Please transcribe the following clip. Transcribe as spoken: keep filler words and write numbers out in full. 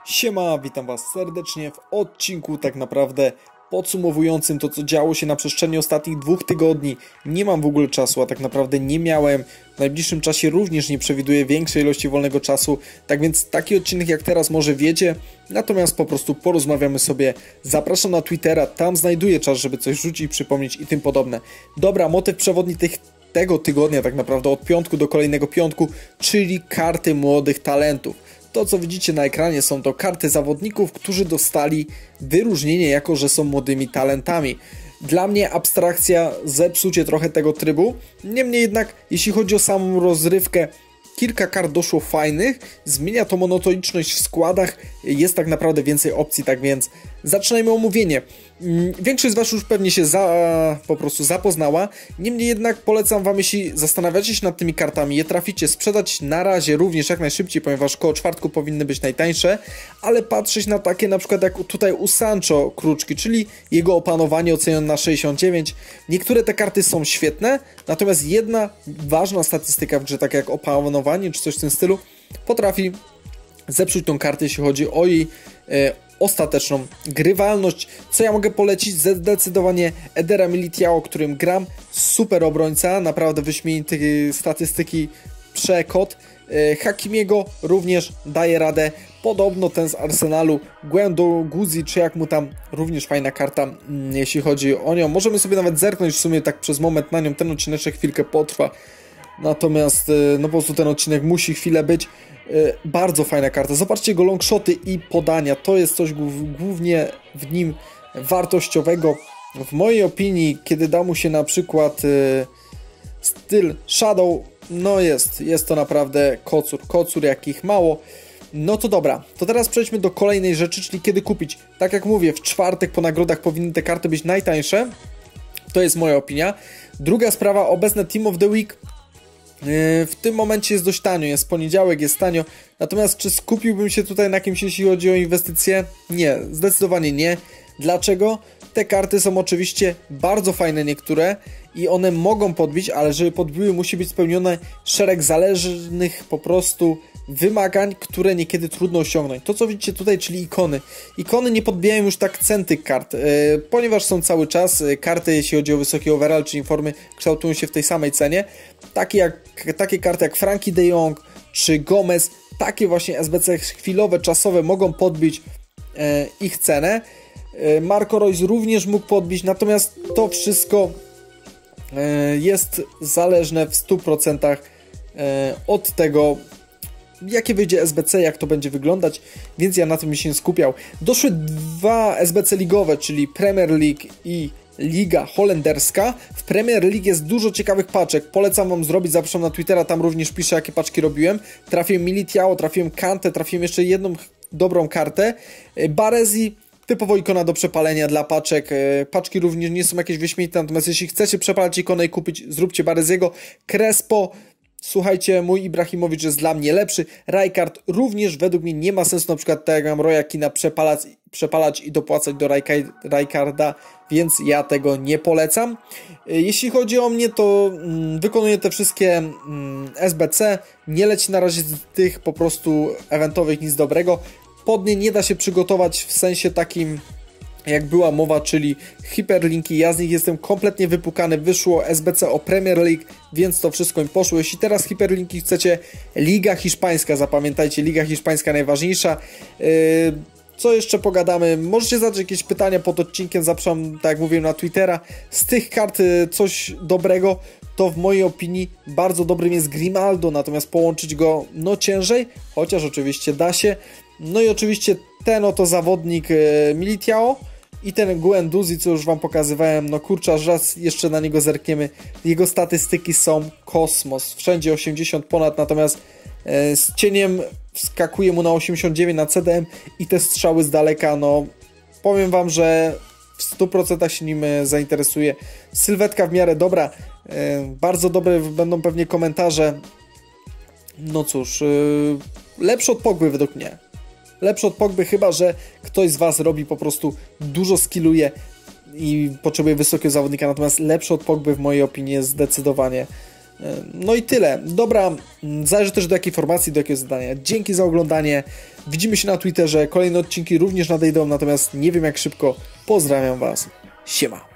Siema, witam was serdecznie w odcinku tak naprawdę podsumowującym to, co działo się na przestrzeni ostatnich dwóch tygodni. Nie mam w ogóle czasu, a tak naprawdę nie miałem. W najbliższym czasie również nie przewiduję większej ilości wolnego czasu, tak więc taki odcinek jak teraz może wiecie, natomiast po prostu porozmawiamy sobie. Zapraszam na Twittera, tam znajduję czas, żeby coś rzucić, przypomnieć i tym podobne. Dobra, motyw przewodni tych tego tygodnia tak naprawdę od piątku do kolejnego piątku, czyli karty młodych talentów. To, co widzicie na ekranie, są to karty zawodników, którzy dostali wyróżnienie jako, że są młodymi talentami. Dla mnie abstrakcja, zepsucie trochę tego trybu. Niemniej jednak, jeśli chodzi o samą rozrywkę, kilka kart doszło fajnych, zmienia to monotoniczność w składach, jest tak naprawdę więcej opcji, tak więc zaczynajmy omówienie. Większość z was już pewnie się za, po prostu zapoznała, niemniej jednak polecam wam, jeśli zastanawiacie się nad tymi kartami, je traficie sprzedać na razie również jak najszybciej, ponieważ koło czwartku powinny być najtańsze, ale patrzeć na takie na przykład jak tutaj u Sancho Kruczki, czyli jego opanowanie ocenione na sześćdziesiąt dziewięć. Niektóre te karty są świetne, natomiast jedna ważna statystyka w grze, tak jak opanowanie czy coś w tym stylu, potrafi zepsuć tą kartę, jeśli chodzi o jej e, ostateczną grywalność. Co ja mogę polecić? Zdecydowanie Edera Militiao, którym gram. Super obrońca, naprawdę wyśmienite statystyki, przekot. E, Hakimiego również daje radę. Podobno ten z Arsenalu, Guendo Guzzi, czy jak mu tam, również fajna karta, mm, jeśli chodzi o nią. Możemy sobie nawet zerknąć w sumie tak przez moment na nią, ten odcinek chwilkę potrwa. Natomiast no po prostu ten odcinek musi chwilę być. Bardzo fajna karta. Zobaczcie jego longshoty i podania. To jest coś głównie w nim wartościowego. W mojej opinii, kiedy da mu się na przykład styl Shadow, no jest, jest to naprawdę kocur. Kocur jakich mało. No to dobra, to teraz przejdźmy do kolejnej rzeczy, czyli kiedy kupić. Tak jak mówię, w czwartek po nagrodach powinny te karty być najtańsze. To jest moja opinia. Druga sprawa, obecne Team of the Week w tym momencie jest dość tanio, jest poniedziałek, jest tanio, natomiast czy skupiłbym się tutaj na kimś, jeśli chodzi o inwestycje? Nie, zdecydowanie nie. Dlaczego? Te karty są oczywiście bardzo fajne niektóre i one mogą podbić, ale żeby podbiły, musi być spełnione szereg zależnych po prostu wymagań, które niekiedy trudno osiągnąć. To, co widzicie tutaj, czyli ikony. Ikony nie podbijają już tak cen tych kart, yy, ponieważ są cały czas yy, karty, jeśli chodzi o wysoki overall, czy informy, kształtują się w tej samej cenie. Takie, jak, takie karty jak Frankie de Jong czy Gomez, takie właśnie S B C chwilowe, czasowe mogą podbić yy, ich cenę. Yy, Marco Reus również mógł podbić, natomiast to wszystko yy, jest zależne w stu procentach yy, od tego, jakie wyjdzie S B C, jak to będzie wyglądać, więc ja na tym się nie skupiał. Doszły dwa S B C ligowe, czyli Premier League i Liga Holenderska. W Premier League jest dużo ciekawych paczek, polecam wam zrobić, zapraszam na Twittera, tam również piszę, jakie paczki robiłem. Trafiłem Militiao, trafiłem Kantę, trafiłem jeszcze jedną dobrą kartę. Baresi, typowo ikona do przepalenia dla paczek. Paczki również nie są jakieś wyśmienite, natomiast jeśli chcecie przepalać ikonę i kupić, zróbcie Baresiego. Crespo, słuchajcie, mój Ibrahimowicz jest dla mnie lepszy. Rijkaard również według mnie nie ma sensu na przykład tak jak mam Roya Keane'a przepalać, przepalać i dopłacać do Rijkaarda, więc ja tego nie polecam. Jeśli chodzi o mnie, to mm, wykonuję te wszystkie mm, S B C. Nie leci na razie z tych po prostu eventowych nic dobrego. Pod nie nie da się przygotować w sensie takim, jak była mowa, czyli hiperlinki, ja z nich jestem kompletnie wypukany, wyszło S B C o Premier League, więc to wszystko im poszło. Jeśli teraz hiperlinki chcecie, Liga Hiszpańska, zapamiętajcie, Liga Hiszpańska najważniejsza. Yy, co jeszcze pogadamy? Możecie zadać jakieś pytania pod odcinkiem, zapraszam, tak jak mówiłem, na Twittera. Z tych kart coś dobrego, to w mojej opinii bardzo dobrym jest Grimaldo, natomiast połączyć go no ciężej, chociaż oczywiście da się. No i oczywiście ten oto zawodnik yy, Militiao i ten Guendouzi, co już wam pokazywałem, no kurczę, aż raz jeszcze na niego zerkniemy. Jego statystyki są kosmos, wszędzie osiemdziesiąt ponad, natomiast e, z cieniem wskakuje mu na osiemdziesiąt dziewięć na C D M i te strzały z daleka, no powiem wam, że w stu procentach się nim zainteresuje. Sylwetka w miarę dobra, e, bardzo dobre będą pewnie komentarze. No cóż, e, lepszy od Pogby według mnie. Lepszy od Pogby, chyba że ktoś z was robi po prostu dużo skilluje i potrzebuje wysokiego zawodnika, natomiast lepszy od Pogby w mojej opinii jest zdecydowanie No i tyle. Dobra, zależy też do jakiej formacji, do jakiego zadania. Dzięki za oglądanie. Widzimy się na Twitterze. Kolejne odcinki również nadejdą, natomiast nie wiem jak szybko. Pozdrawiam Was. Siema.